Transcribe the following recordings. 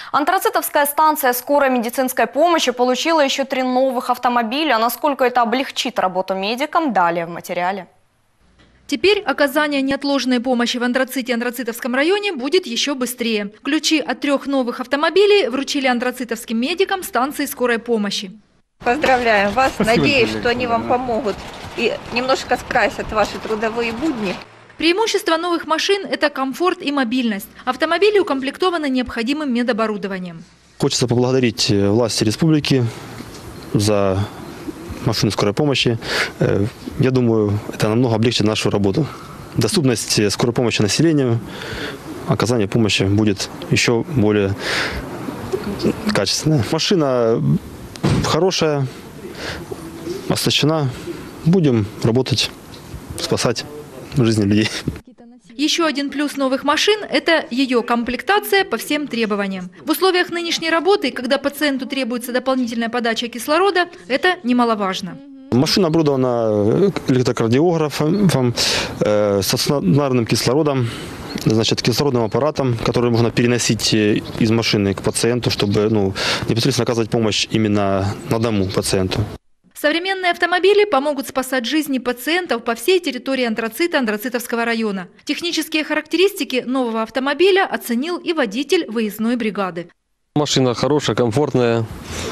Антрацитовская станция скорой медицинской помощи получила еще 3 новых автомобиля. Насколько это облегчит работу медикам, далее в материале. Теперь оказание неотложной помощи в Антраците Антрацитовском районе будет еще быстрее. Ключи от 3 новых автомобилей вручили антрацитовским медикам станции скорой помощи. Поздравляем вас. Надеюсь, что они вам помогут и немножко скрасят ваши трудовые будни. Преимущество новых машин – это комфорт и мобильность. Автомобили укомплектованы необходимым медоборудованием. Хочется поблагодарить власти республики за машину скорой помощи. Я думаю, это намного облегчит нашу работу. Доступность скорой помощи населению, оказание помощи будет еще более качественная. Машина хорошая, оснащена. Будем работать, спасать жизни людей. Еще один плюс новых машин – это ее комплектация по всем требованиям. В условиях нынешней работы, когда пациенту требуется дополнительная подача кислорода, это немаловажно. Машина оборудована электрокардиографом, стационарным кислородом, значит, кислородным аппаратом, который можно переносить из машины к пациенту, чтобы непосредственно оказывать помощь именно на дому пациенту. Современные автомобили помогут спасать жизни пациентов по всей территории Антрацита Антрацитовского района. Технические характеристики нового автомобиля оценил и водитель выездной бригады. Машина хорошая, комфортная,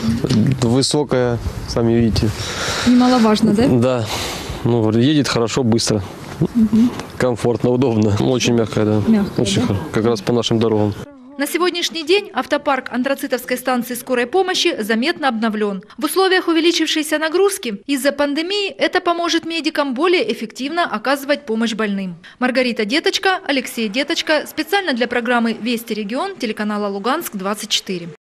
высокая, сами видите. Немаловажно, да? Да. Едет хорошо, быстро, комфортно, удобно. Очень мягкая, да. Очень да? Как раз по нашим дорогам. На сегодняшний день автопарк Антрацитовской станции скорой помощи заметно обновлен. В условиях увеличившейся нагрузки из-за пандемии это поможет медикам более эффективно оказывать помощь больным. Маргарита Деточка, Алексей Деточка. Специально для программы «Вести регион» телеканала «Луганск-24».